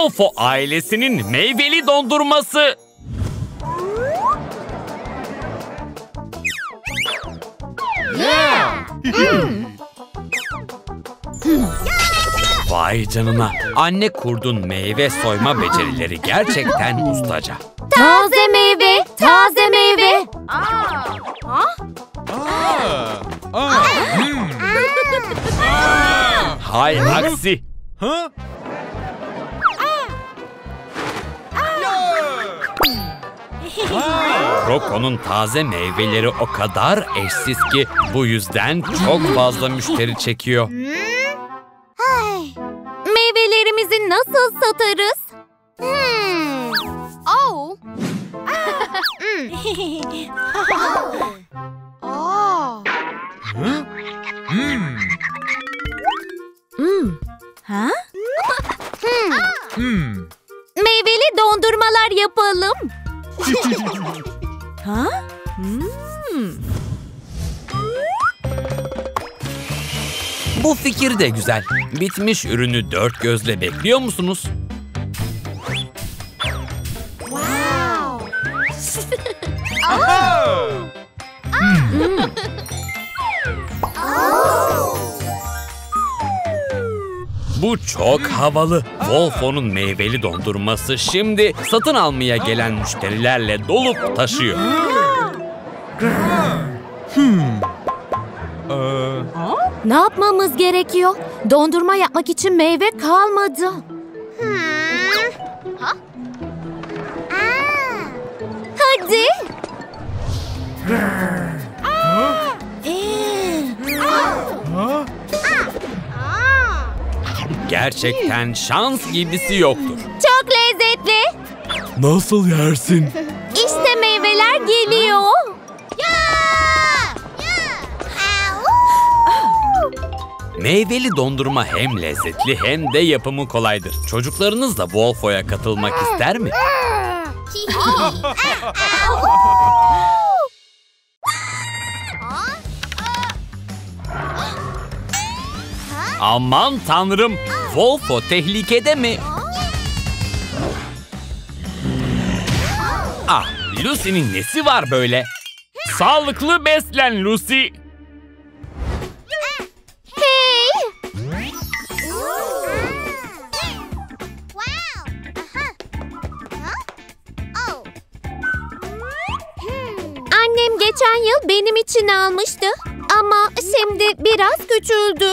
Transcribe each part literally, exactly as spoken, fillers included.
Wolfo ailesinin meyveli dondurması. Yeah. Mm. Vay canına. Anne kurdun meyve soyma becerileri gerçekten ustaca. Taze meyve, taze meyve. Hay aksi. Roko'nun taze meyveleri o kadar eşsiz ki bu yüzden çok fazla müşteri çekiyor. Meyvelerimizi nasıl satarız? Hmm. Oh. Oh. Hmm. Hmm. Ha? Hmm. Hmm. Meyveli dondurmalar yapalım. Ha? Hmm. Bu fikir de güzel. Bitmiş ürünü dört gözle bekliyor musunuz? Wow. Oh. Hmm. Bu çok havalı. Wolfo'nun meyveli dondurması şimdi satın almaya gelen müşterilerle dolup taşıyor. Hmm. Ee, Ne yapmamız gerekiyor? Dondurma yapmak için meyve kalmadı. Hadi. Gerçekten şans gibisi yoktur. Çok lezzetli. Nasıl yersin? İşte meyveler geliyor. Meyveli dondurma hem lezzetli hem de yapımı kolaydır. Çocuklarınız da Wolfo'ya katılmak ister mi? Aman tanrım, Wolfo tehlikede mi? Ah, Lucy'nin nesi var böyle? Sağlıklı beslen Lucy. Hey! Annem geçen yıl benim için almıştı. Ama şimdi biraz küçüldü.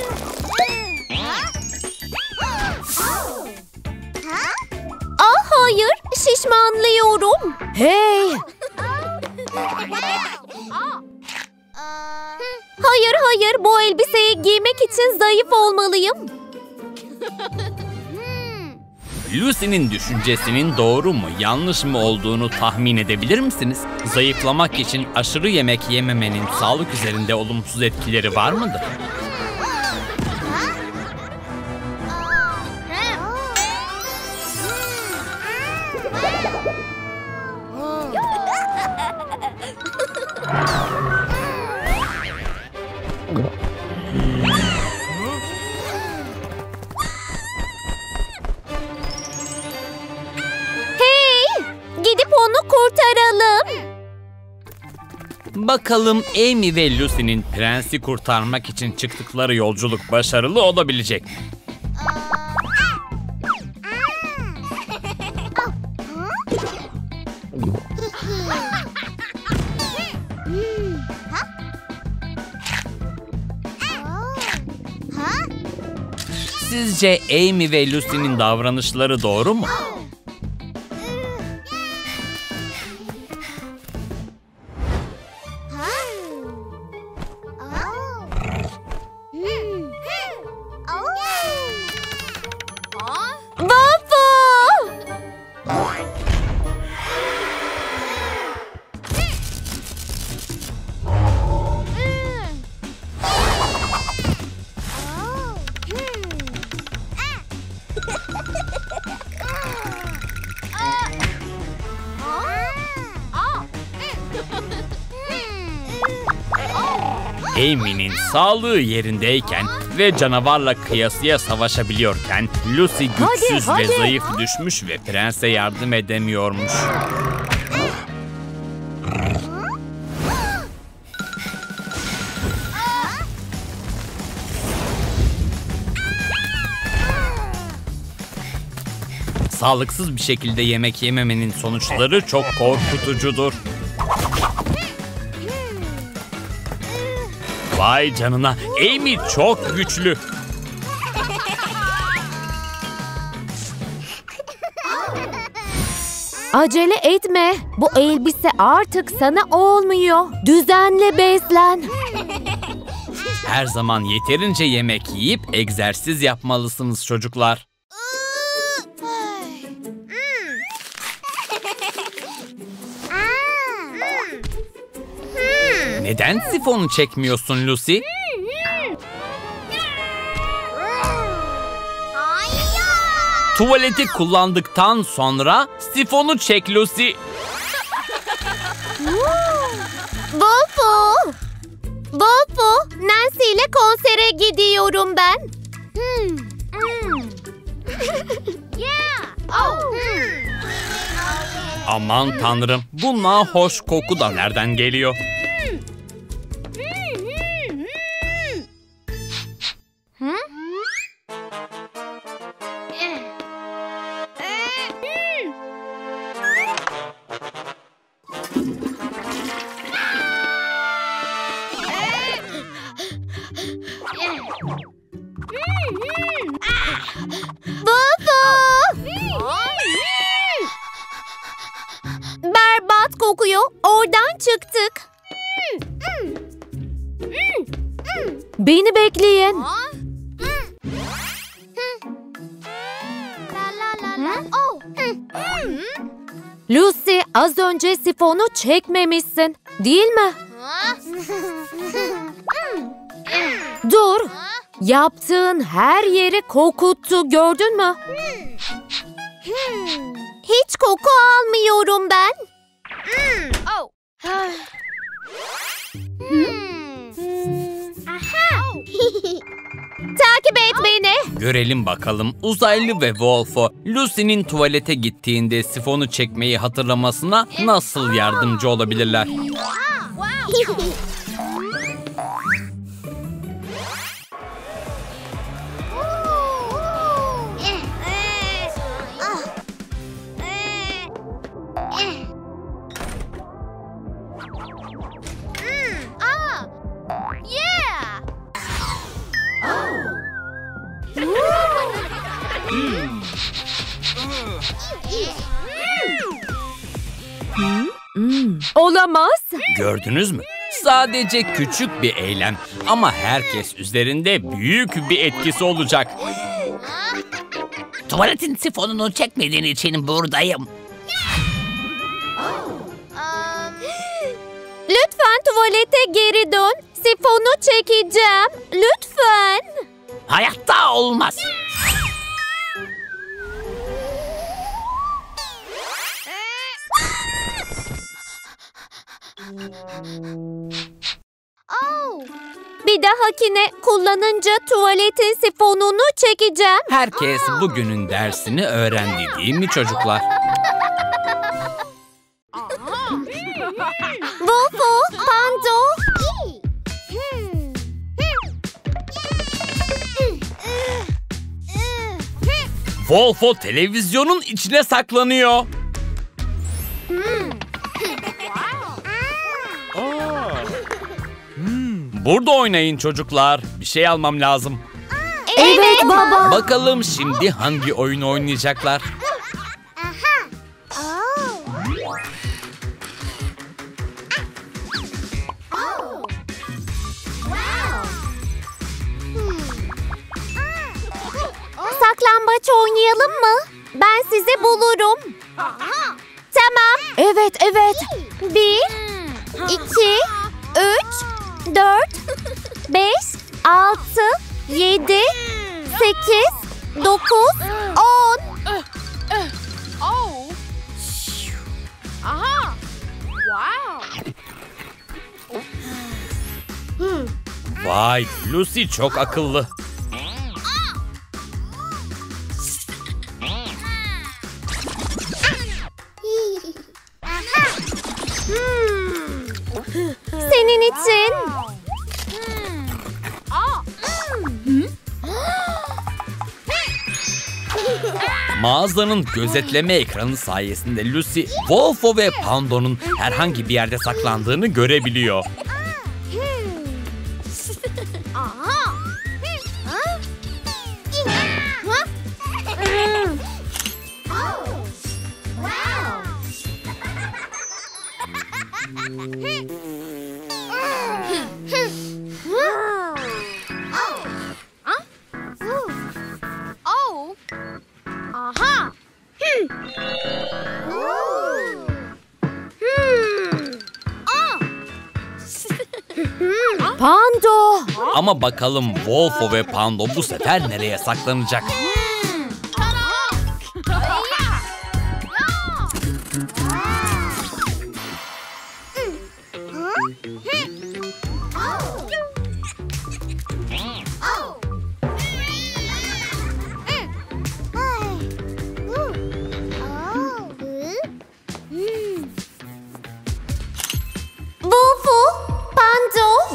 Ah hayır, şişmanlıyorum. Hey! Hayır hayır, bu elbiseyi giymek için zayıf olmalıyım. Lucy'nin düşüncesinin doğru mu, yanlış mı olduğunu tahmin edebilir misiniz? Zayıflamak için aşırı yemek yememenin sağlık üzerinde olumsuz etkileri var mıdır? Hey! Gidip onu kurtaralım. Bakalım Amy ve Lucy'nin prensi kurtarmak için çıktıkları yolculuk başarılı olabilecek mi? Sizce Amy ve Lucy'nin davranışları doğru mu? Amy'nin sağlığı yerindeyken ve canavarla kıyasıya savaşabiliyorken Lucy güçsüz Hadi, ve hadi. zayıf düşmüş ve prense yardım edemiyormuş. Sağlıksız bir şekilde yemek yememenin sonuçları çok korkutucudur. Vay canına, Amy çok güçlü. Acele etme. Bu elbise artık sana olmuyor. Düzenli beslen. Her zaman yeterince yemek yiyip egzersiz yapmalısınız çocuklar. Neden sifonu çekmiyorsun Lucy? Tuvaleti kullandıktan sonra sifonu çek Lucy. Wolfo! Wolfo! Nancy ile konsere gidiyorum ben. Hmm. Hmm. Yeah. Oh. Hmm. Aman tanrım, bu nahoş koku da nereden geliyor? Berbat kokuyor. Oradan çıktık. Beni bekleyin. Lucy, az önce sifonu çekmemişsin, değil mi? Dur. Yaptığın her yeri kokuttu, gördün mü? Hiç koku almıyorum ben. Takip et beni. Görelim bakalım uzaylı ve Wolfo Lucy'nin tuvalete gittiğinde sifonu çekmeyi hatırlamasına nasıl yardımcı olabilirler? Olamaz. Gördünüz mü? Sadece küçük bir eylem ama herkes üzerinde büyük bir etkisi olacak. Tuvaletin sifonunu çekmediğin için buradayım. Lütfen tuvalete geri dön. Sifonu çekeceğim. Lütfen. Hayatta olmaz. Bir dahakine kullanınca tuvaletin sifonunu çekeceğim. Herkes bugünün dersini öğrendi değil mi çocuklar? Wolfo, Pando. Wolfo televizyonun içine saklanıyor. Burada oynayın çocuklar. Bir şey almam lazım. Evet baba. Bakalım şimdi hangi oyunu oynayacaklar? Saklambaç oynayalım mı? Ben sizi bulurum. Tamam. Evet, evet. Bir, iki, üç, dört, beş, altı, yedi, sekiz, dokuz, on. Vay, Lucy çok akıllı. Mağazanın gözetleme ekranı sayesinde Lucy, Wolfo ve Pando'nun herhangi bir yerde saklandığını görebiliyor. Pando! Ama bakalım Wolfo ve Pando bu sefer nereye saklanacak? Wolfo! Pando!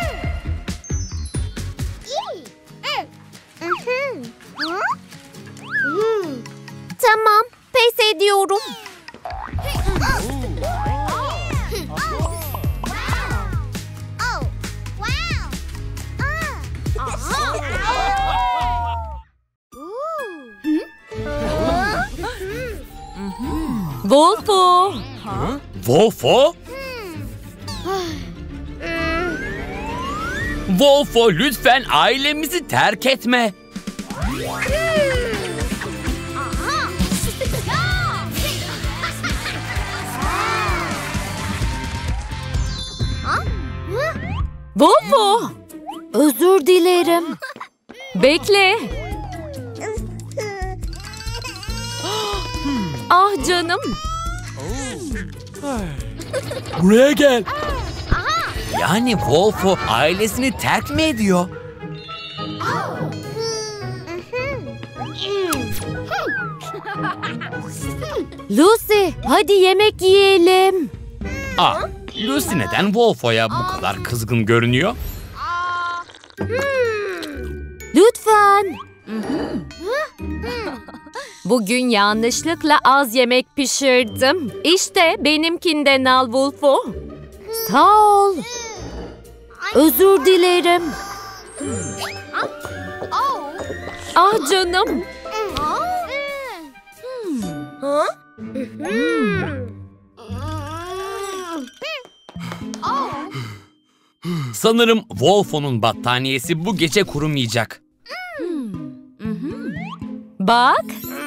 Tamam, pes ediyorum. Wolfo! Wolfo? Wolfo, lütfen ailemizi terk etme. Wolfo! Özür dilerim. Bekle. Ah canım. Buraya gel. Yani Wolfo ailesini terk mi ediyor? Lucy, hadi yemek yiyelim. Aa, Lucy neden Wolfo'ya bu kadar kızgın görünüyor? Lütfen. Bugün yanlışlıkla az yemek pişirdim. İşte benimkinden al Wolfo. Sağ ol. Özür dilerim. Ah canım. Sanırım Wolfo'nun battaniyesi bu gece kurumayacak. Bak.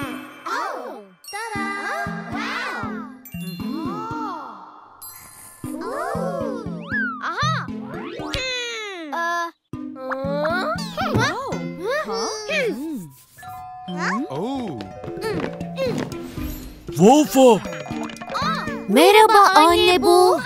Oh. Wolfo! Merhaba anne bu.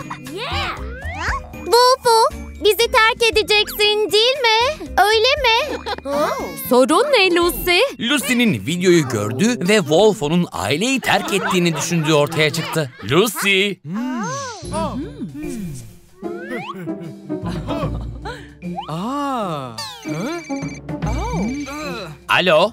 Wolfo, bizi terk edeceksin değil mi? Öyle mi? Sorun ne Lucy? Lucy'nin videoyu gördü ve Wolfo'nun aileyi terk ettiğini düşündüğü ortaya çıktı. Lucy! Ah. Huh? Oh. Alo?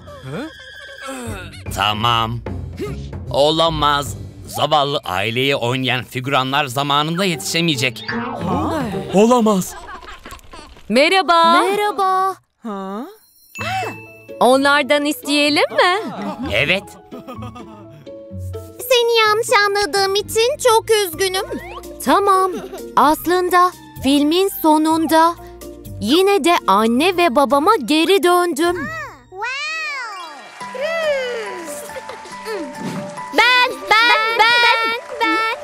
Tamam. Olamaz. Zavallı aileyi oynayan figüranlar zamanında yetişemeyecek. Olamaz. Merhaba. Merhaba. Huh? Onlardan isteyelim mi? Evet. Seni yanlış anladığım için çok üzgünüm. Tamam. Aslında filmin sonunda yine de anne ve babama geri döndüm. Ben, ben, ben, ben.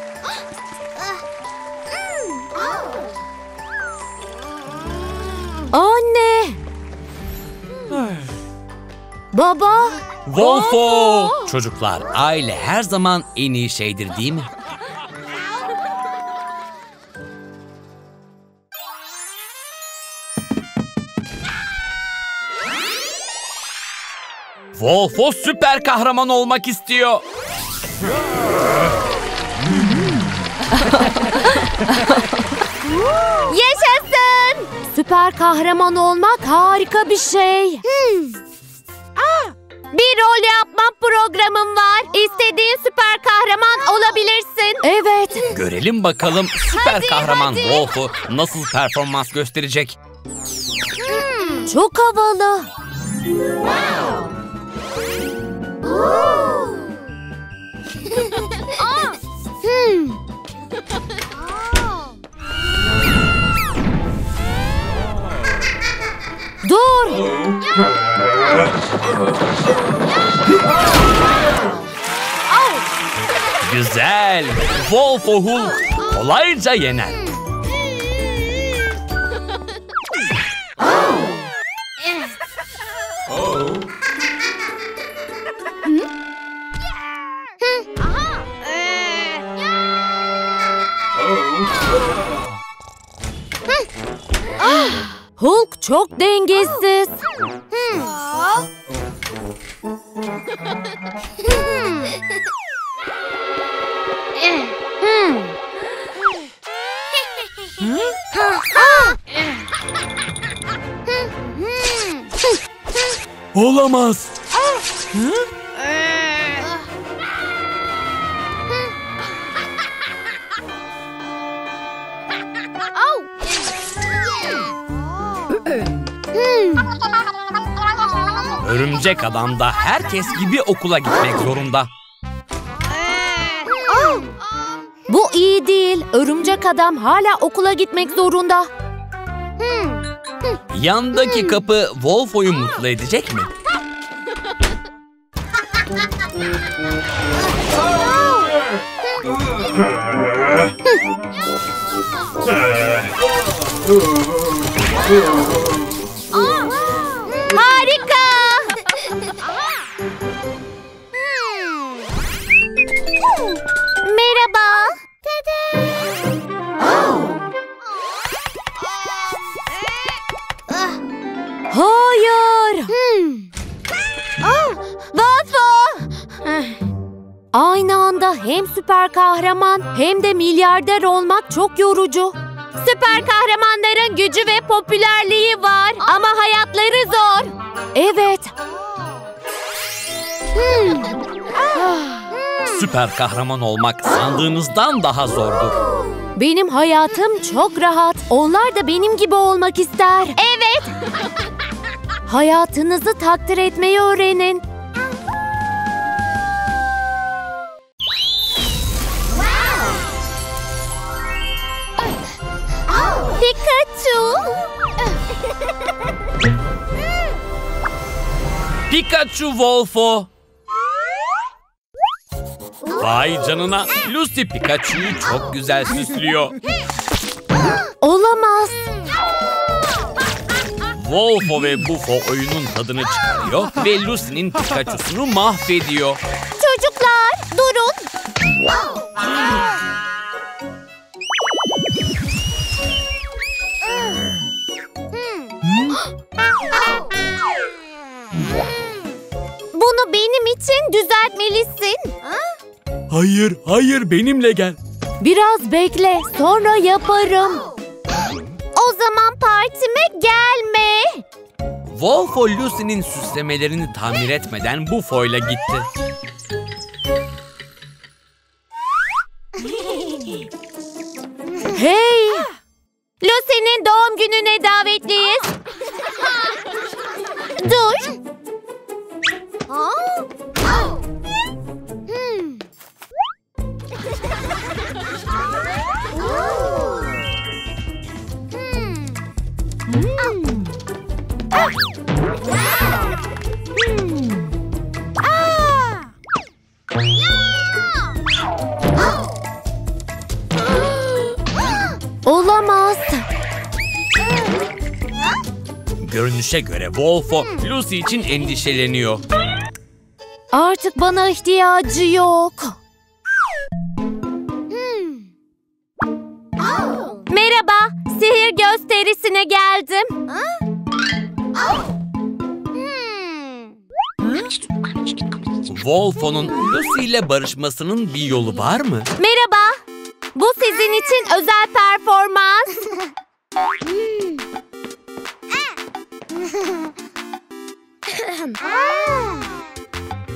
Anne. Baba. Wolfo! Çocuklar, aile her zaman en iyi şeydir değil mi? Wolfo süper kahraman olmak istiyor. Yaşasın! Süper kahraman olmak harika bir şey. Bir rol yapma programım var. İstediğin süper kahraman olabilirsin. Evet. Görelim bakalım süper Hadi, kahraman hadi. Wolf'u nasıl performans gösterecek. Çok havalı. Hmm. Dur. Güzel. Wolf'u Hulk kolayca yener. Hulk çok dengesiz. Olamaz. Örümcek adam da herkes gibi okula gitmek zorunda. Bu iyi değil. Örümcek adam hala okula gitmek zorunda. Yandaki kapı Wolfo'yu mutlu edecek mi? Harika! Merhaba. Hayır. Wolfo! Aynı anda hem süper kahraman hem de milyarder olmak çok yorucu. Süper kahramanların gücü ve popülerliği var ama hayatları zor. Evet. Süper kahraman olmak sandığınızdan daha zordur. Benim hayatım çok rahat. Onlar da benim gibi olmak ister. Evet. Hayatınızı takdir etmeyi öğrenin. Pikachu. Pikachu Wolfo. Vay canına, Lucy Pikachu'yu çok güzel süslüyor. Olamaz. Wolfo ve Bufo oyunun tadını çıkarıyor ve Lucy'nin Pikachu'sunu mahvediyor. Çocuklar durun. Bunu benim için düzeltmelisin. Hayır, hayır benimle gel. Biraz bekle, sonra yaparım. O zaman partime gelme. Wolfo Lucy'nin süslemelerini tamir etmeden Bufo'yla gitti. Hey! Lucy'nin doğum gününe davetliyiz. Dur. Olamaz. Görünüşe göre Wolfo Lucy için endişeleniyor. Artık bana ihtiyacı yok. Merhaba, sihir gösterisine geldim. Wolfo'nun Lucy ile barışmasının bir yolu var mı? Merhaba, bu sizin için özel performans.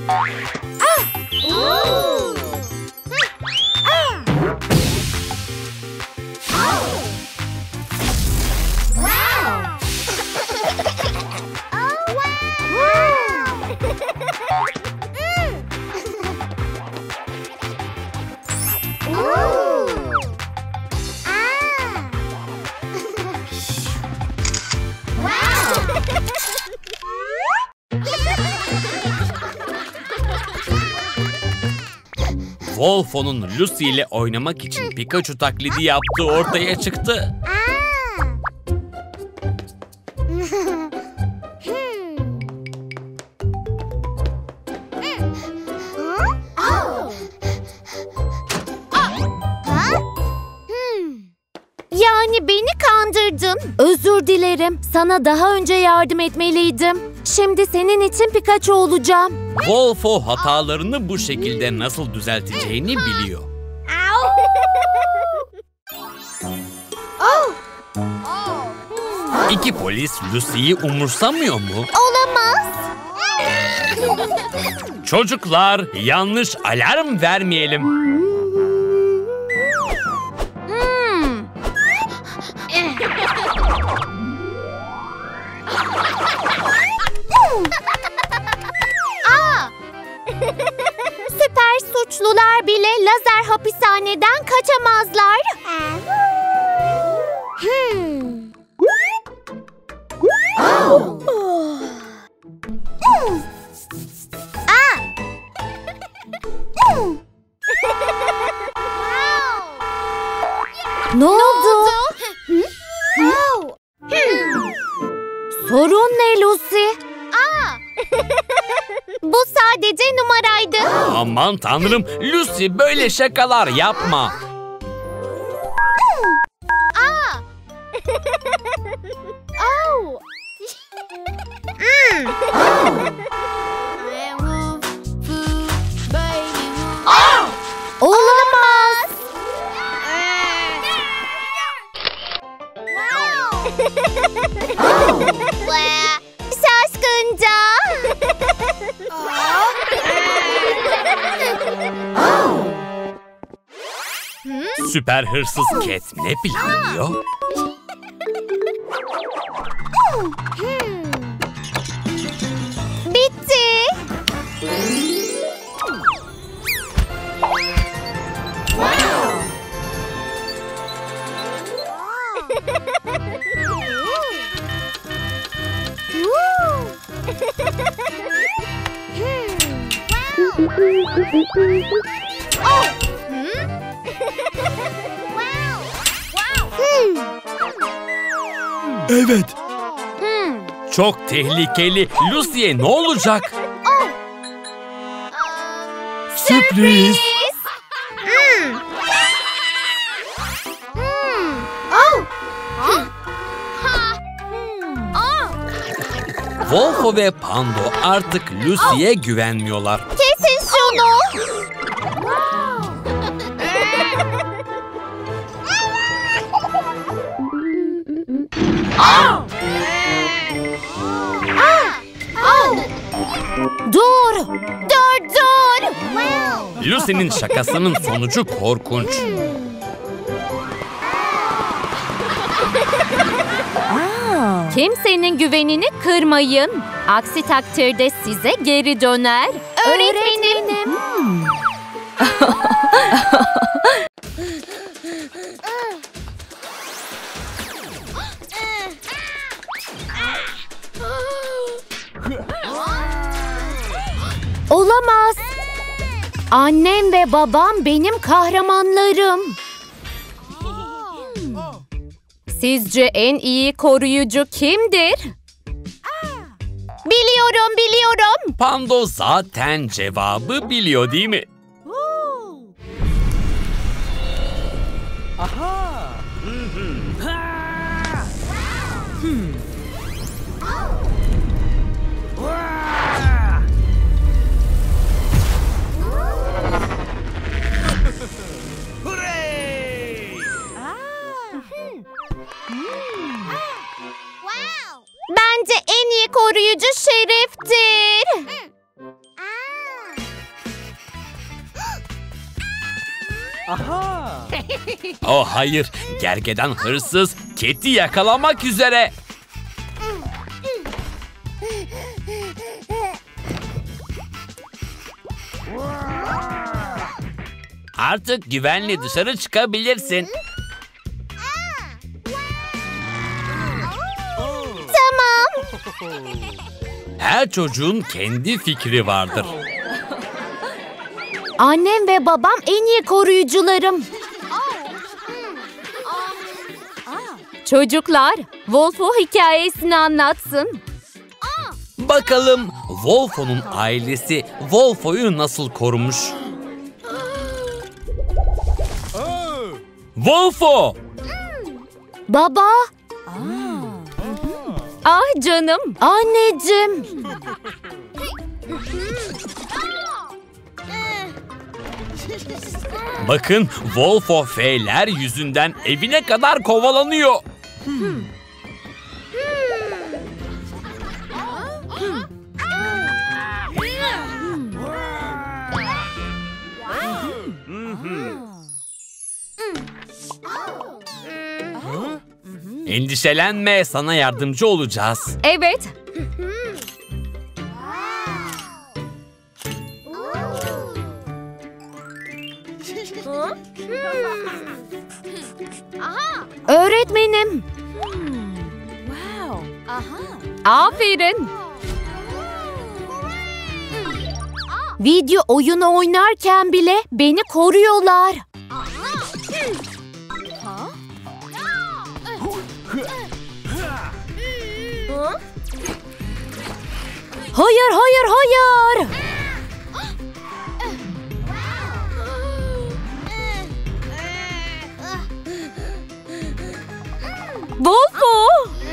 Wolfo'nun Lucy ile oynamak için Pikachu taklidi yaptığı ortaya çıktı. Yani beni kandırdın. Özür dilerim. Sana daha önce yardım etmeliydim. Şimdi senin için Pikachu olacağım. Wolfo hatalarını bu şekilde nasıl düzelteceğini biliyor. İki polis Lucy'yi umursamıyor mu? Olamaz. Çocuklar, yanlış alarm vermeyelim. Hmm. Aa! Süper suçlular bile lazer hapishaneden kaçamazlar. Hmm. Ne oldu? Sorun ne Lucy? Bu sadece numaraydı. Aman tanrım, Lucy böyle şakalar yapma. Olamaz. Şaşkınca. Süper hırsız Cat ne planlıyor? Bitti. Evet. Çok tehlikeli. Lucy'ye ne olacak? Sürpriz. Wolfo ve Pando artık Lucy'ye güvenmiyorlar. Kesin şunu. Dur! Dur dur! Lucy'nin şakasının sonucu korkunç. Kimsenin güvenini kırmayın. Aksi takdirde size geri döner. Öğretmenim. Olamaz. Annem ve babam benim kahramanlarım. Sizce en iyi koruyucu kimdir? Biliyorum, biliyorum. Pando zaten cevabı biliyor değil mi? Aha. Bence en iyi koruyucu Şerif'tir. Oh hayır, gergedan hırsız Cat'i yakalamak üzere. Artık güvenli dışarı çıkabilirsin. Tamam. Her çocuğun kendi fikri vardır. Annem ve babam en iyi koruyucularım. Çocuklar, Wolfo hikayesini anlatsın. Bakalım Wolfo'nun ailesi Wolfo'yu nasıl korumuş? Wolfo! Baba. Ah canım, anneciğim. Bakın Wolfo F'ler yüzünden evine kadar kovalanıyor. Endişelenme, sana yardımcı olacağız. Evet. Öğretmenim. Aferin. Video oyunu oynarken bile beni koruyorlar. Hayır, hayır, hayır. Wolfo.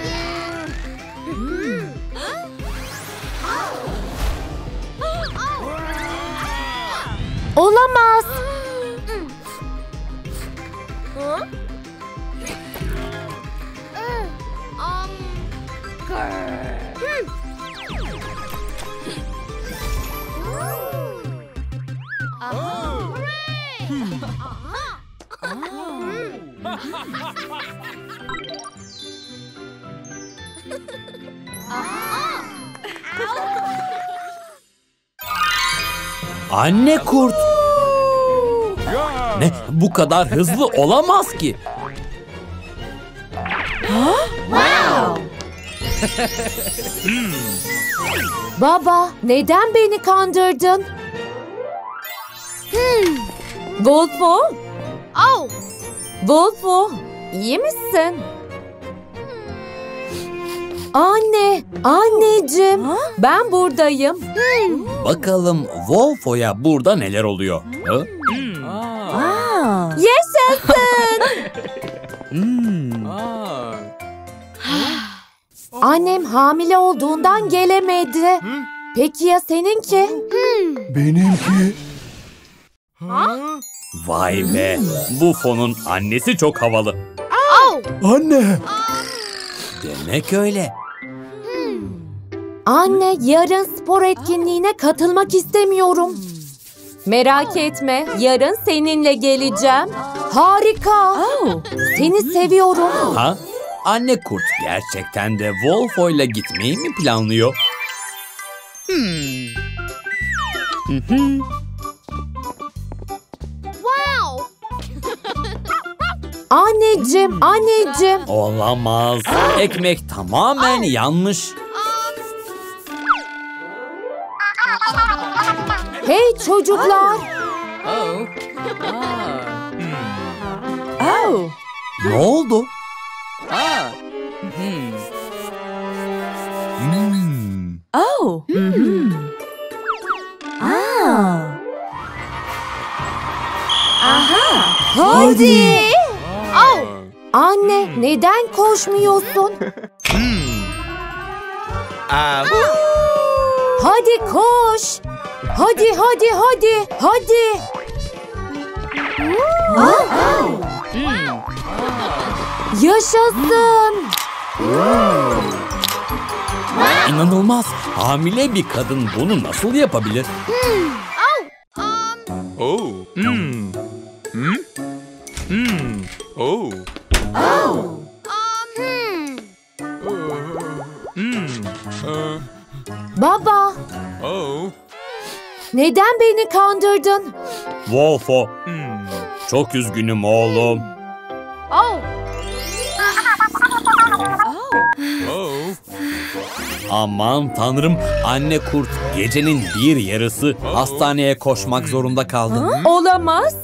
Olamaz. Anne kurt. Ne? Bu kadar hızlı olamaz ki. Baba, neden beni kandırdın? Hmm. Wolfo? Oh. Wolfo, iyi misin? Anne, anneciğim, ben buradayım. Bakalım Wolfo'ya burada neler oluyor? Ha? Yaşasın! Annem hamile olduğundan gelemedi. Peki ya seninki? Benimki. Vay be, bu fonun annesi çok havalı. Anne. Demek öyle. Anne, yarın spor etkinliğine katılmak istemiyorum. Merak etme, yarın seninle geleceğim. Harika. Seni seviyorum. Ha? Anne kurt gerçekten de Wolfo'yla gitmeyi mi planlıyor? Anneciğim, anneciğim. Olamaz. Ekmek tamamen yanmış. Hey çocuklar. Ne oldu? Hadi. Anne, neden koşmuyorsun? Hadi koş. Hadi, hadi, hadi, hadi. Yaşasın. İnanılmaz. Hamile bir kadın bunu nasıl yapabilir? Oh. Hmm. Hmm? Neden beni kandırdın? Wolfo. Çok üzgünüm oğlum. Aman tanrım, anne kurt, gecenin bir yarısı hastaneye koşmak zorunda kaldı. Olamaz.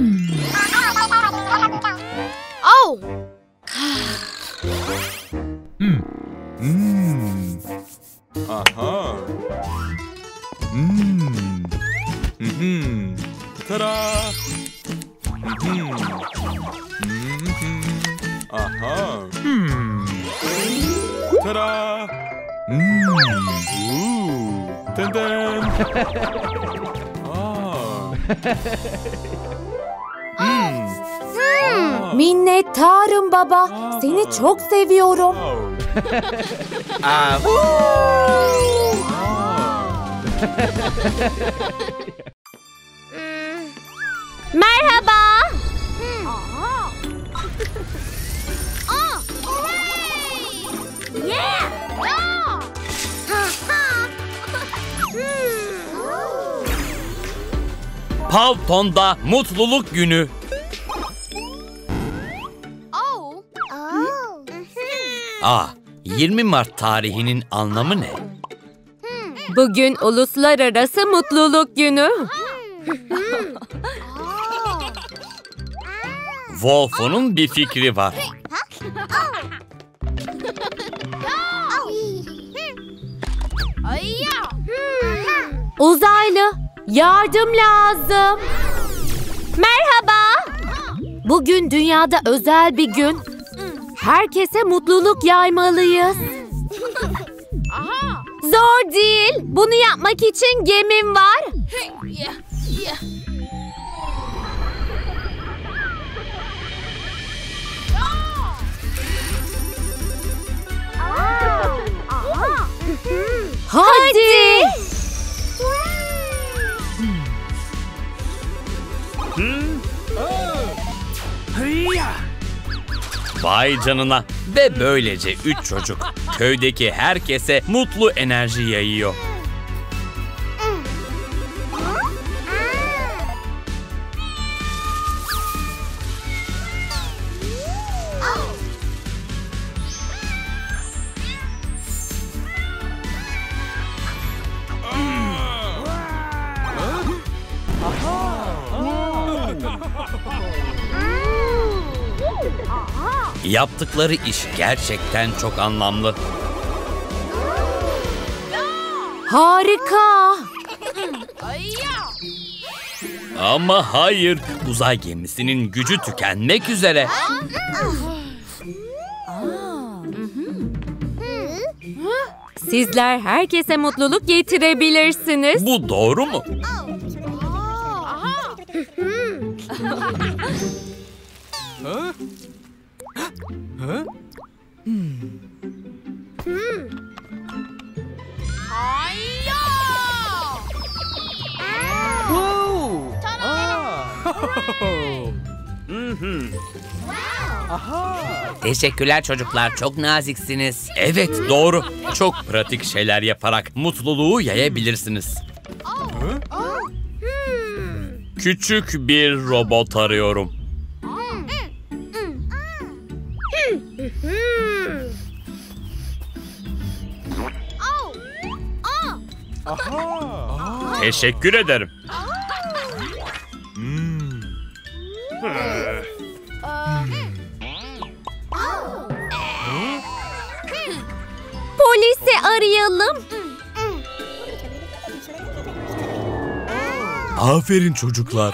Aha. Hmm. Mhm. Tada. Mhm. Mhm. Aha. Hmm. Tada. Hmm. Ooh. Dun dun. Ah. Hmm. Ah. Minnettarım baba. Seni çok seviyorum. Oh. Merhaba. Pavton'da mutluluk günü. Aa, yirmi Mart tarihinin anlamı ne? Bugün Uluslararası Mutluluk Günü. Wolfo'nun bir fikri var. Uzaylı, yardım lazım. Merhaba. Bugün dünyada özel bir gün. Herkese mutluluk yaymalıyız. Zor değil. Bunu yapmak için gemim var. Hadi. Vay canına. Ve böylece üç çocuk köydeki herkese mutlu enerji yayıyor. Yaptıkları iş gerçekten çok anlamlı. Harika. Ama hayır, uzay gemisinin gücü tükenmek üzere. Sizler herkese mutluluk getirebilirsiniz. Bu doğru mu? Teşekkürler çocuklar, çok naziksiniz. Evet, doğru. Çok pratik şeyler yaparak mutluluğu yayabilirsiniz. Küçük bir robot arıyorum. Teşekkür ederim. Polisi arayalım. Aferin çocuklar.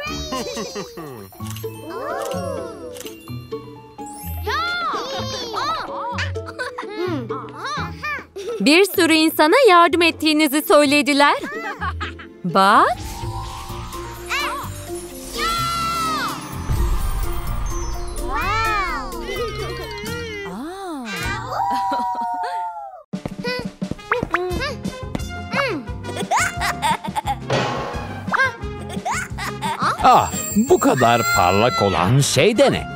Bir sürü insana yardım ettiğinizi söylediler. Bak. Ah, bu kadar parlak olan şey de ne?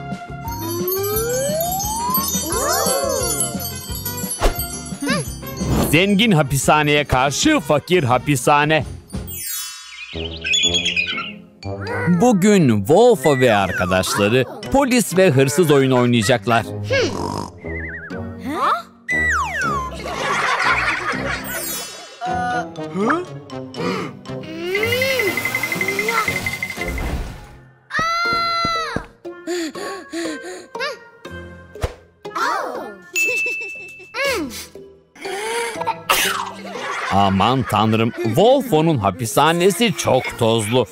Zengin hapishaneye karşı fakir hapishane. Bugün Wolfo ve arkadaşları polis ve hırsız oyunu oynayacaklar. Aman tanrım, Wolfo'nun hapishanesi çok tozlu.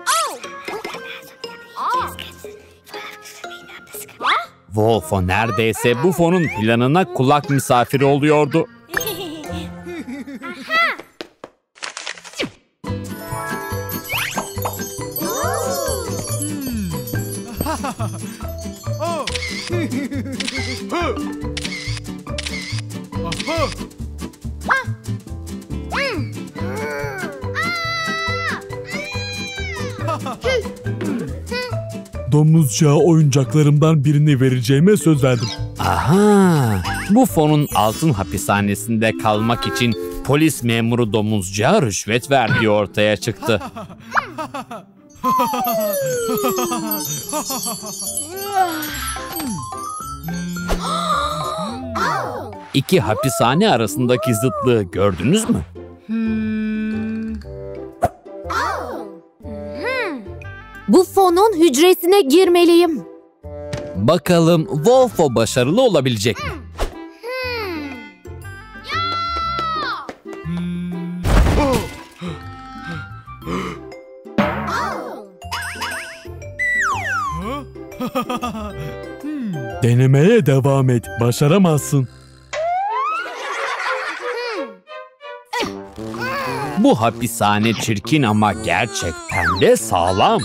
Wolfo neredeyse Buffon'un planına kulak misafiri oluyordu. Domuzcağa oyuncaklarımdan birini vereceğime söz verdim. Aha! Buffon'un altın hapishanesinde kalmak için polis memuru domuzcağa rüşvet verdiği ortaya çıktı. İki hapishane arasındaki zıtlığı gördünüz mü? Buffon'un hücresine girmeliyim. Bakalım Wolfo başarılı olabilecek mi? Denemeye devam et. Başaramazsın. Bu hapishane çirkin ama gerçekten de sağlam.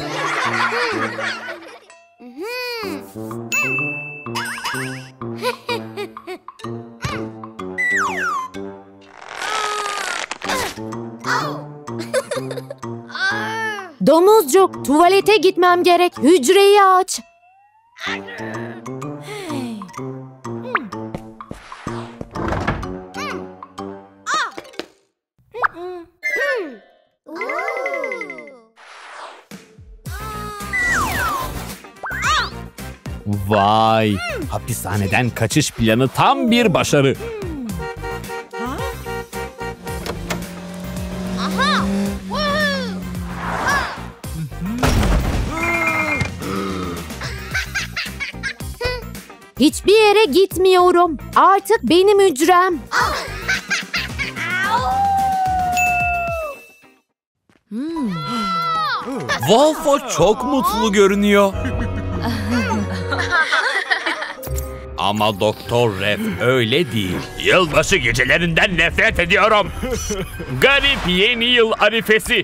Domuzcuk, tuvalete gitmem gerek. Hücreyi aç. Vay! Hapishaneden kaçış planı tam bir başarı. Hiçbir yere gitmiyorum. Artık benim hücrem. Wolfo çok mutlu görünüyor. Ama Doktor Ref öyle değil. Yılbaşı gecelerinden nefret ediyorum. Garip yeni yıl arifesi.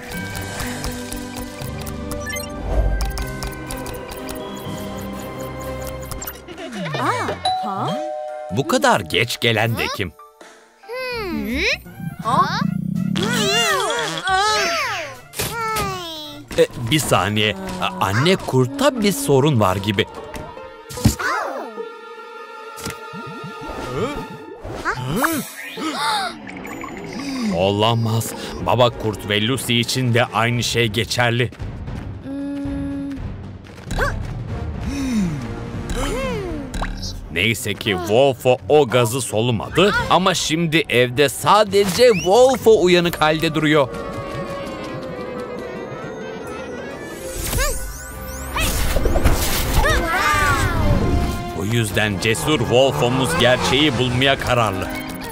Bu kadar geç gelen de kim? E, bir saniye. Anne kurtta bir sorun var gibi. Olamaz. Baba kurt ve Lucy için de aynı şey geçerli. Neyse ki Wolfo o gazı solumadı ama şimdi evde sadece Wolfo uyanık halde duruyor. Bu yüzden cesur Wolfo'muz gerçeği bulmaya kararlı.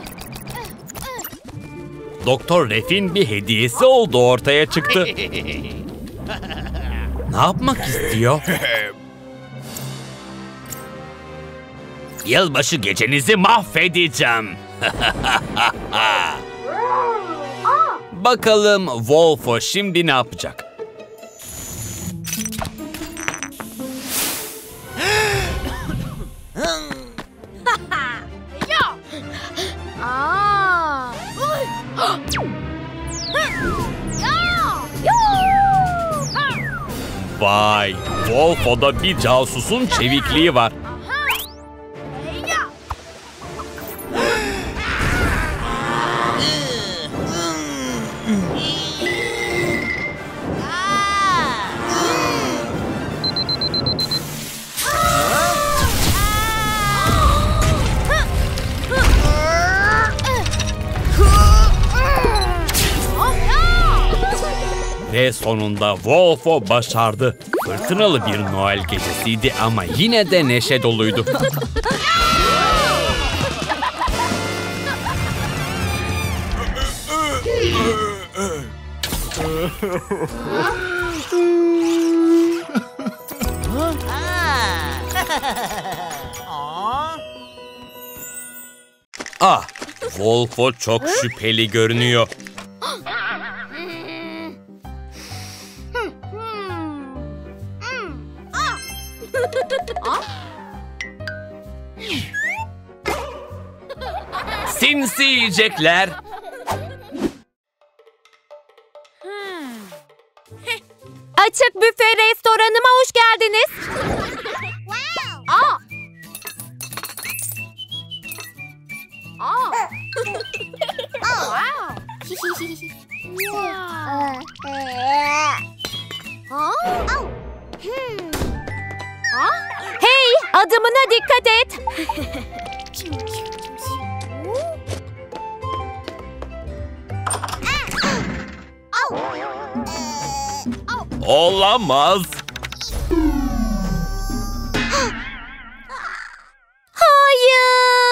Doktor Ref'in bir hediyesi olduğu ortaya çıktı. Ne yapmak istiyor? Yılbaşı gecenizi mahvedeceğim. Bakalım Wolfo şimdi ne yapacak? Vay, Wolfo'da bir casusun çevikliği var. Ve sonunda Wolfo başardı. Fırtınalı bir Noel gecesiydi ama yine de neşe doluydu. Ah, Wolfo çok şüpheli görünüyor. Sinsi yiyecekler. Açık büfe restoranıma hoş geldiniz. Aa. Aa. Hey, adımına dikkat et. Olamaz. Hayır.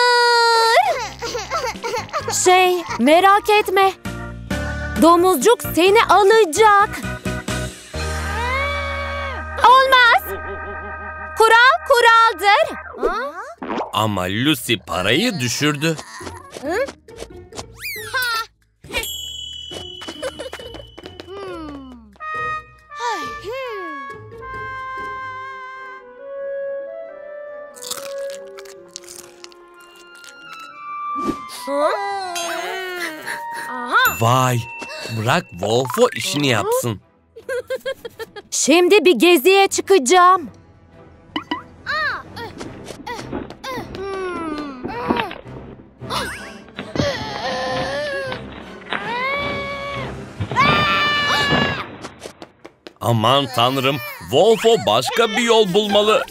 Şey, merak etme. Domuzcuk seni alacak. Olmaz. Kural kuraldır. Ama Lucy parayı düşürdü. Vay, bırak Wolfo işini yapsın. Şimdi bir geziye çıkacağım. Aman tanrım, Wolfo başka bir yol bulmalı.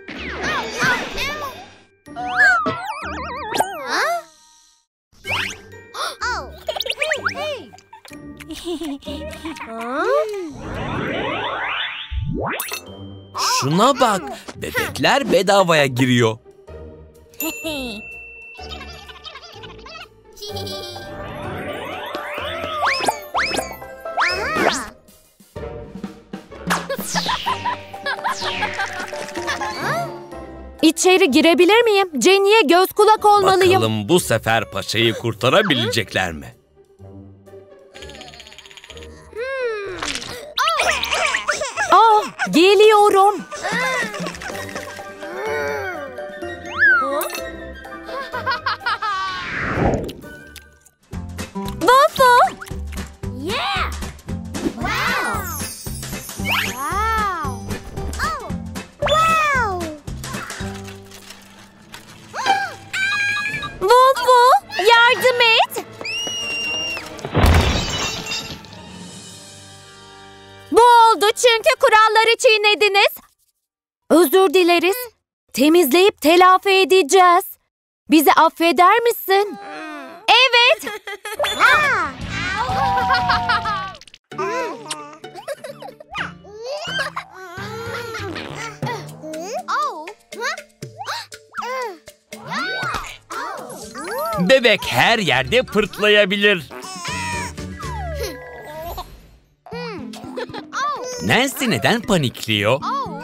Şuna bak, bebekler bedavaya giriyor. İçeri girebilir miyim? Jenny'e göz kulak olmalıyım. Bakalım bu sefer paçayı kurtarabilecekler mi? Aa, geliyorum. Wolfo. Yeah! Wow! Wow! Oh! Wow! Wolfo, yardım et. Bu oldu çünkü kuralları çiğnediniz. Özür dileriz. Temizleyip telafi edeceğiz. Bizi affeder misin? Evet. Bebek her yerde pırtlayabilir. Nancy neden panikliyor?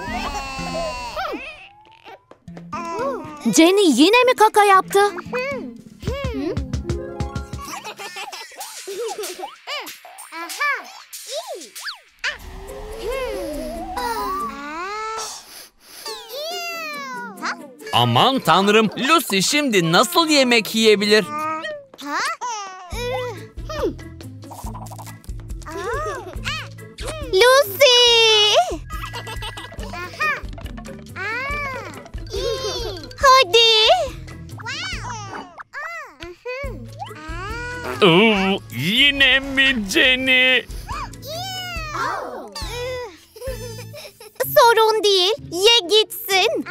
Jenny yine mi kaka yaptı? Aman tanrım, Lucy şimdi nasıl yemek yiyebilir? Lucy! Hadi! Oo, yine mi Jenny? Sorun değil, ye gitsin.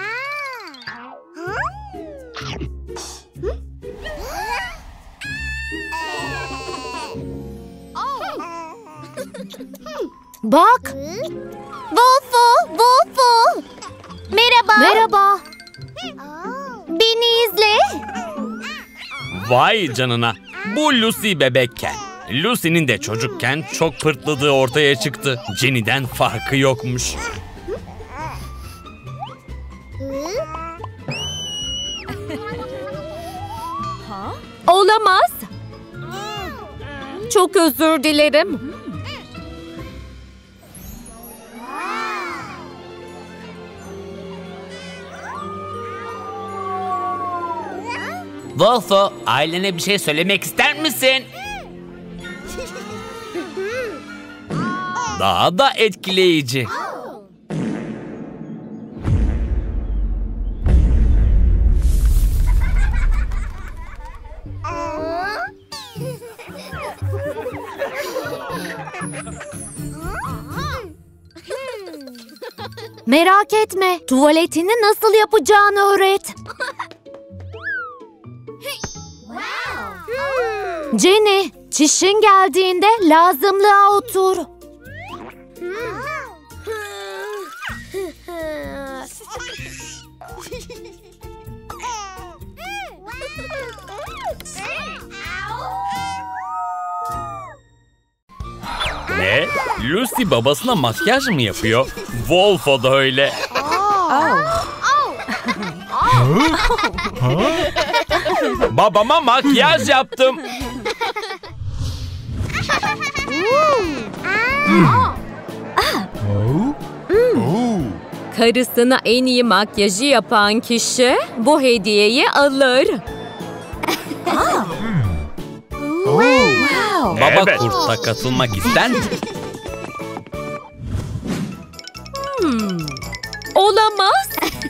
Bak. Wolfo, Wolfo. Merhaba. Merhaba. Beni izle. Vay canına. Bu Lucy bebekken. Lucy'nin de çocukken çok pırtladığı ortaya çıktı. Jenny'den farkı yokmuş. Olamaz. Çok özür dilerim. Wolfo, ailene bir şey söylemek ister misin? Daha da etkileyici. Merak etme. Tuvaletini nasıl yapacağını öğret. Jenny, çişin geldiğinde lazımlığa otur. Ne? Lucy babasına makyaj mı yapıyor? Wolfo da öyle. Babama makyaj yaptım. Karısına en iyi makyajı yapan kişi bu hediyeyi alır. Baba Evet. kurta katılmak ister misin? Olamaz.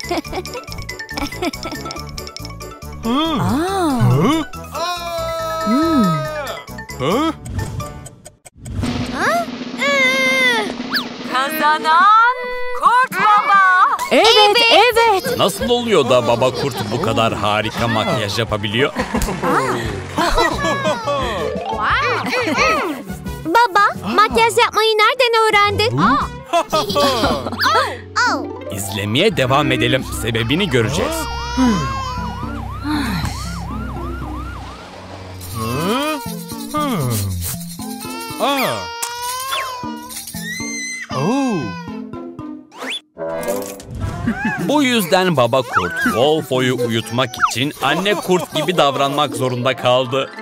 Kazanan Kurt Baba. Evet, evet. Nasıl oluyor da baba kurt bu kadar harika makyaj yapabiliyor? Baba, makyaj yapmayı nereden öğrendin? İzlemeye devam edelim. Sebebini göreceğiz. Bu yüzden baba kurt Wolfo'yu uyutmak için anne kurt gibi davranmak zorunda kaldı.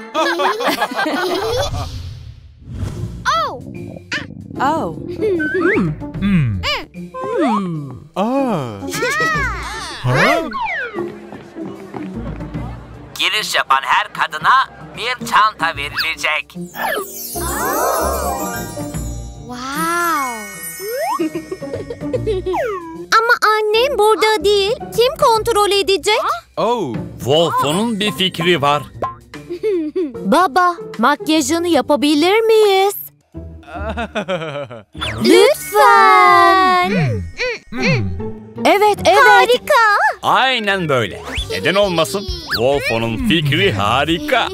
Giriş yapan her kadına bir çanta verilecek. Ama annem burada değil. Kim kontrol edecek? Wolfo'nun bir fikri var. Baba, makyajını yapabilir miyiz? Lütfen. Evet, evet. Harika. Aynen böyle. Neden olmasın? Wolfo'nun fikri harika.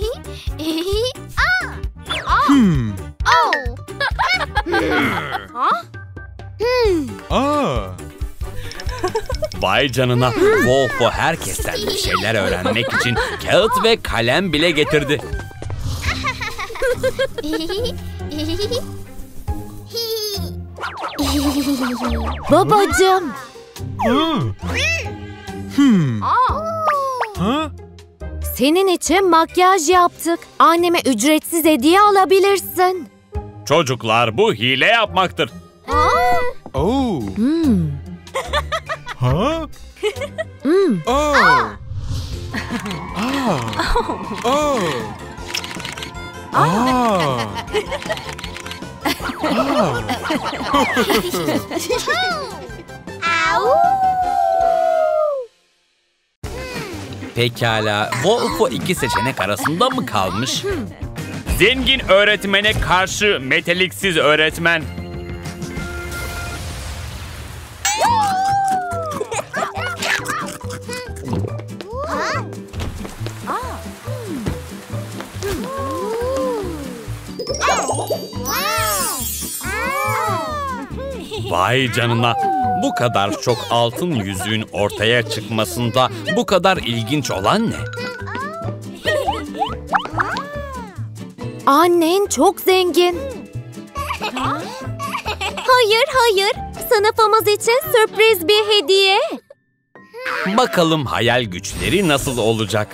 Vay canına. Wolfo herkesten bir şeyler öğrenmek için kağıt ve kalem bile getirdi. Babacığım. Senin için makyaj yaptık. Anneme ücretsiz hediye alabilirsin. Çocuklar, bu hile yapmaktır. Hmm. Hmm. Pekala, Wolfo iki seçenek arasında mı kalmış? Zengin öğretmene karşı meteliksiz öğretmen. Vay canına. Bu kadar çok altın yüzüğün ortaya çıkmasında bu kadar ilginç olan ne? Annen çok zengin. Hayır, hayır. Sınıfımız için sürpriz bir hediye. Bakalım hayal güçleri nasıl olacak?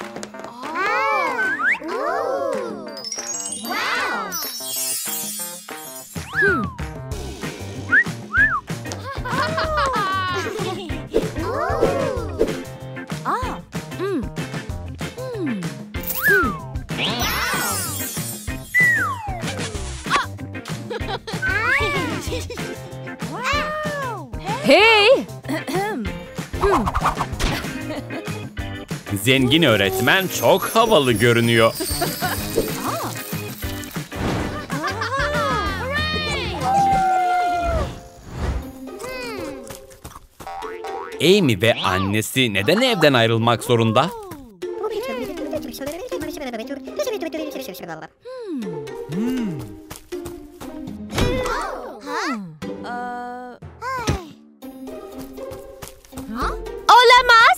Hey! Zengin öğretmen çok havalı görünüyor. Amy ve annesi neden evden ayrılmak zorunda? Olamaz.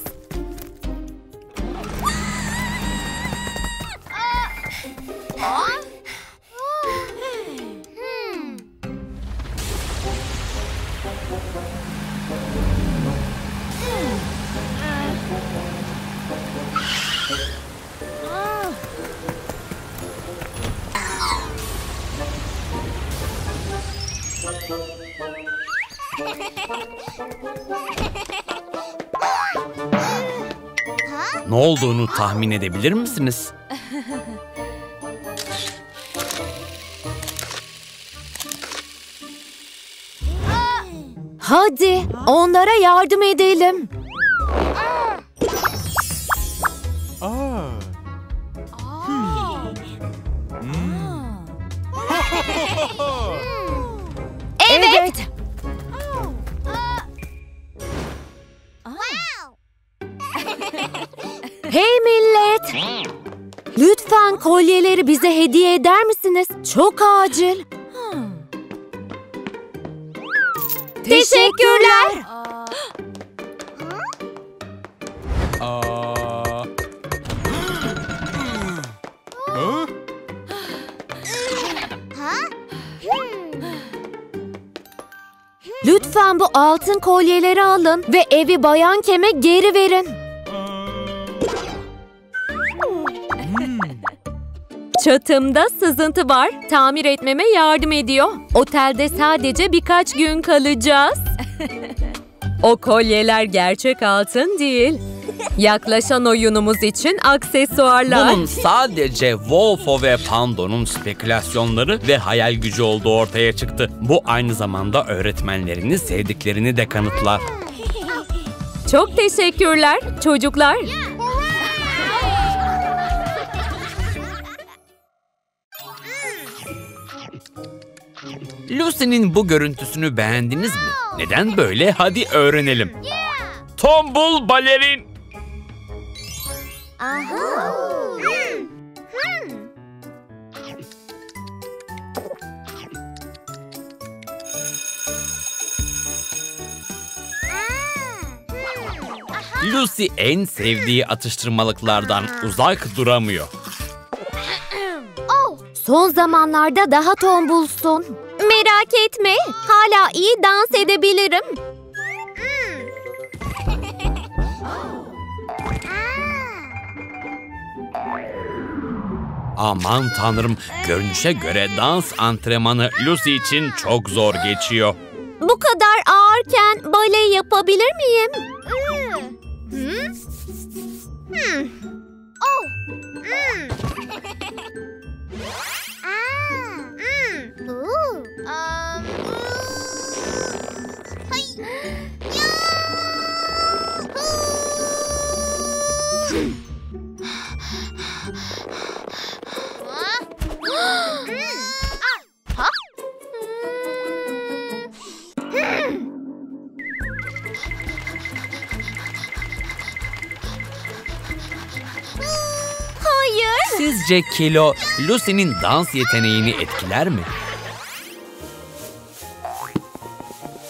Ne olduğunu tahmin edebilir misiniz? Hadi onlara yardım edelim. Evet. Hey millet! Lütfen kolyeleri bize hediye eder misiniz? Çok acil. Teşekkürler. Lütfen bu altın kolyeleri alın ve evi Bayan Kem'e geri verin. Çatımda sızıntı var. Tamir etmeme yardım ediyor. Otelde sadece birkaç gün kalacağız. O kolyeler gerçek altın değil. Yaklaşan oyunumuz için aksesuarlar. Bunun sadece Wolfo ve Pando'nun spekülasyonları ve hayal gücü olduğu ortaya çıktı. Bu aynı zamanda öğretmenlerini sevdiklerini de kanıtlar. Çok teşekkürler çocuklar. Lucy'nin bu görüntüsünü beğendiniz mi? Neden böyle? Hadi öğrenelim. Tombul balerin. Lucy en sevdiği atıştırmalıklardan uzak duramıyor. Son zamanlarda daha tombulsun. Merak etme. Hala iyi dans edebilirim. Aman tanrım, görünüşe göre dans antrenmanı Lucy için çok zor geçiyor. Bu kadar ağırken bale yapabilir miyim? Hayır. Sizce kilo Lucy'nin dans yeteneğini etkiler mi?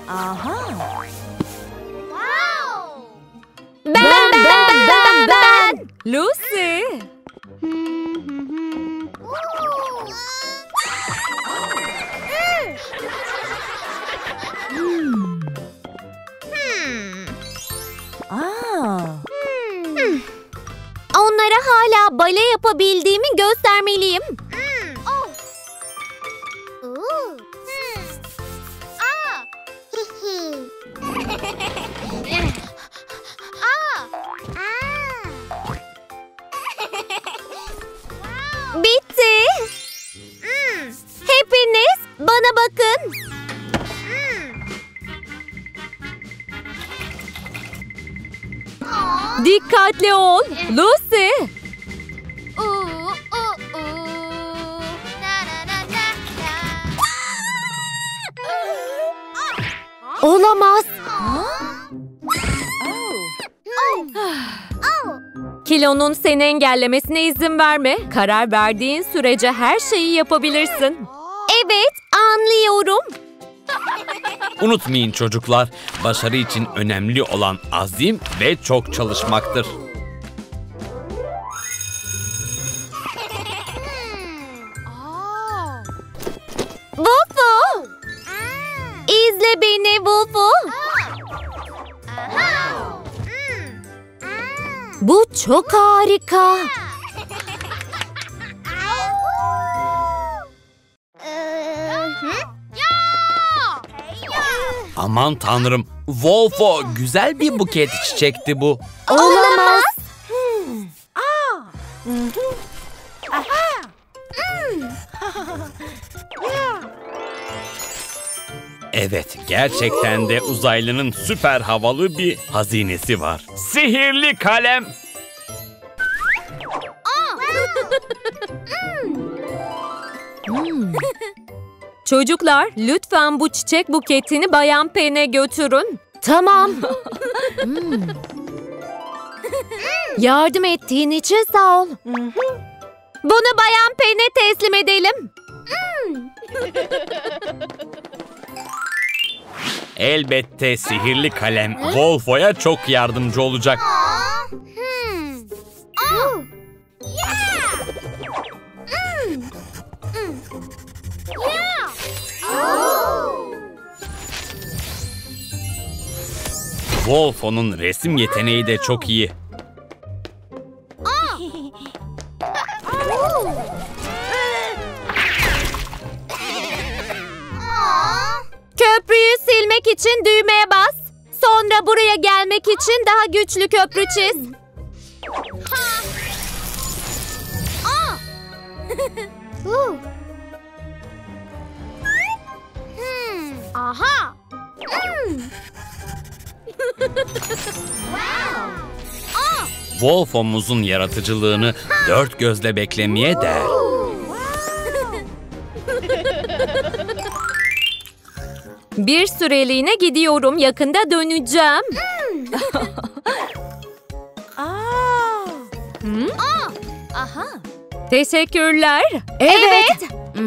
Ben ben ben ben. Lucy. Onlara hala bale yapabildiğimi göstermeliyim. Bitti. Hepiniz bana bakın. Dikkatli ol. Lucy. Olamaz. Kilonun seni engellemesine izin verme. Karar verdiğin sürece her şeyi yapabilirsin. Evet, anlıyorum. Unutmayın çocuklar, başarı için önemli olan azim ve çok çalışmaktır. Wolfo! İzle beni Wolfo. Bu çok harika. Aman tanrım, Wolfo, güzel bir buket çiçekti bu. Olamaz. Evet, gerçekten de uzaylının süper havalı bir hazinesi var. Sihirli kalem. Çocuklar, lütfen bu çiçek buketini Bayan Pen'e götürün. Tamam. Hmm. Yardım ettiğin için sağ ol. Bunu Bayan Pen'e teslim edelim. Elbette sihirli kalem Wolfo'ya çok yardımcı olacak. Wolfo'nun resim yeteneği de çok iyi. Köprüyü silmek için düğmeye bas. Sonra buraya gelmek için daha güçlü köprü çiz. Aha. Wolfo'muzun yaratıcılığını dört gözle beklemeye değer. Bir süreliğine gidiyorum. Yakında döneceğim. Hı? Teşekkürler. Evet.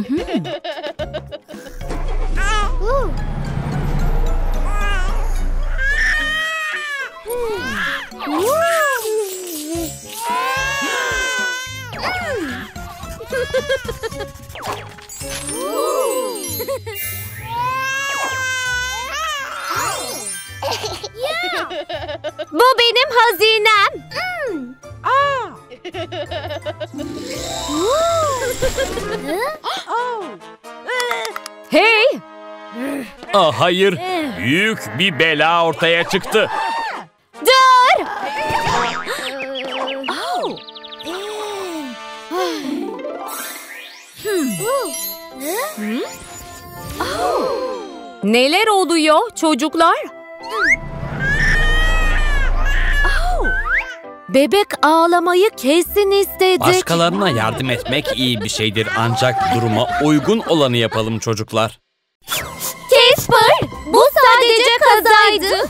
Bu benim hazinem. Hey! Ah hayır, büyük bir bela ortaya çıktı. Dur. Neler oluyor çocuklar? Bebek ağlamayı kesin istedik. Başkalarına yardım etmek iyi bir şeydir ancak duruma uygun olanı yapalım çocuklar. Casper, bu sadece kazaydı.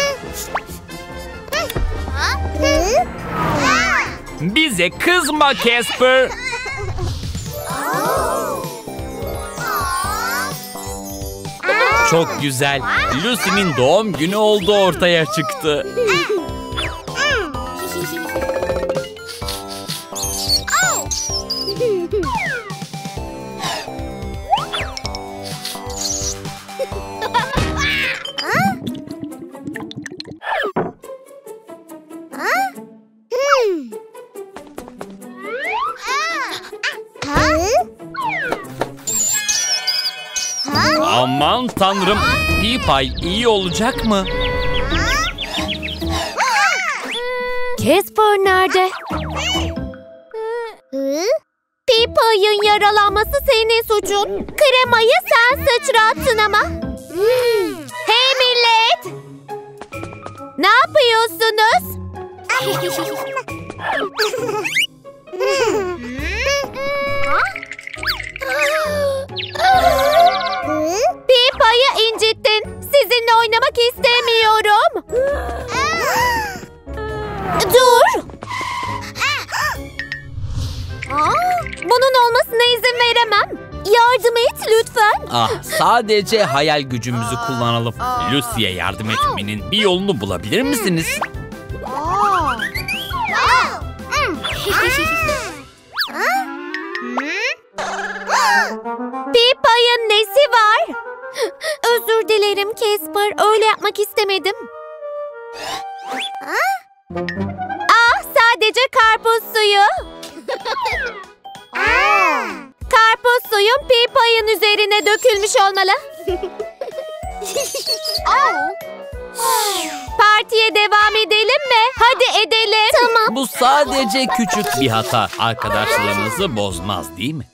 Bize kızma Casper. Aa! Çok güzel. Lucy'nin doğum günü olduğu ortaya çıktı. Aman tanrım, Pie iyi olacak mı? Casper nerede? Pipa'nın yaralanması senin suçun. Kremayı sen sıçrattın ama. Hey millet! Ne yapıyorsunuz? Pipa'yı incittin. Sizinle oynamak istemiyorum. Dur. Bunun olmasına izin veremem. Yardım et lütfen. Ah, sadece hayal gücümüzü kullanalım. Lucy'ye yardım etmenin bir yolunu bulabilir misiniz? Pipa'nın nesi var? Özür dilerim Casper. Öyle yapmak istemedim. Ah, sadece karpuz suyu. Karpuz suyun Pipa'nın üzerine dökülmüş olmalı. Partiye devam edelim mi? Hadi edelim. Tamam. Bu sadece küçük bir hata. Arkadaşlarınızı bozmaz değil mi?